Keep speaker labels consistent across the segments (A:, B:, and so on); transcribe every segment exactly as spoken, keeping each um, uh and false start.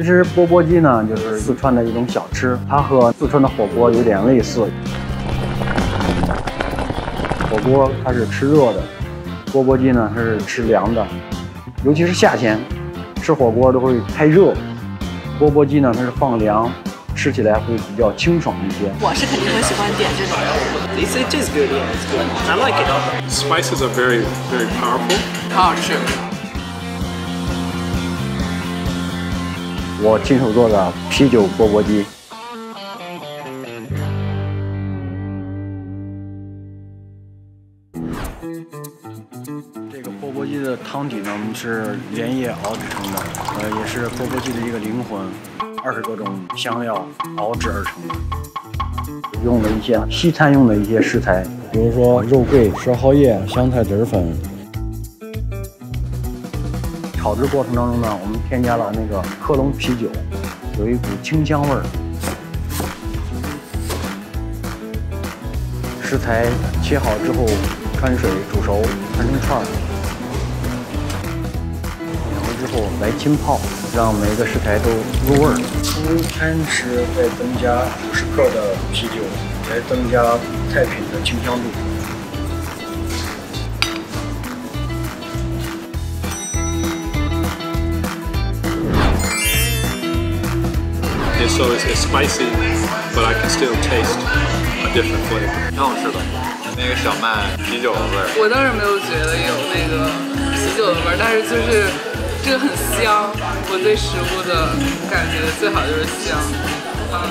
A: 其实钵钵鸡呢，就是四川的一种小吃，它和四川的火锅有点类似。火锅它是吃热的，钵钵鸡呢它是吃凉的，尤其是夏天，吃火锅都会太热，钵钵鸡呢它是放凉，吃起来会比较清爽一些。
B: 我是肯定会喜欢点这种的。
C: They say it is good, yeah, it's good. I like it.
D: Spices are very, very powerful.
B: 好好吃。
A: 我亲手做的啤酒钵钵鸡。这个钵钵鸡的汤底呢，我们是连夜熬制成的，呃，也是钵钵鸡的一个灵魂，二十多种香料熬制而成的。用了一些西餐用的一些食材，比如说肉桂、石蒿叶、香菜籽粉。炒制过程当中呢，我们添加了那个科隆啤酒，有一股清香味儿。食材切好之后，穿水煮熟，穿成串儿。凉了之后来浸泡，让每个食材都入味儿。从餐时再增加五十克的啤酒，来增加菜品的清香度。
D: So it's, it's spicy, but I can still taste a different flavor.
E: 挺好吃的，那个小麦啤酒的味儿。
F: 我倒是没有觉得有那个啤酒的味儿，但是就是这个很香。我对食物的感觉最好就是香。嗯。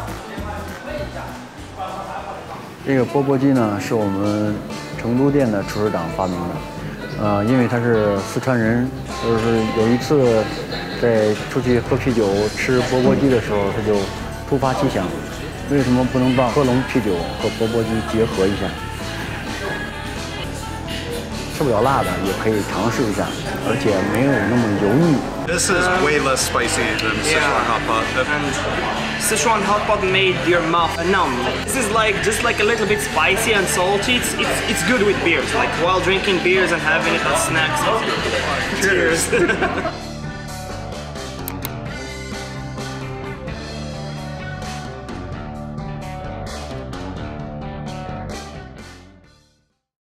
A: 这个钵钵鸡呢，是我们成都店的厨师长发明的。呃，因为他是四川人，就是有一次在出去喝啤酒吃钵钵鸡的时候，他就突发奇想，为什么不能把科隆啤酒和钵钵鸡结合一下？吃不了辣的也可以尝试一下，而且没有那么油腻。
E: This is way less spicy than Sichuan Hotpot.
C: Sichuan Hotpot made your mouth numb. This is like just like a little bit spicy and salty. It's it's, it's good with beers, like while drinking beers and having it as snacks. Cheers.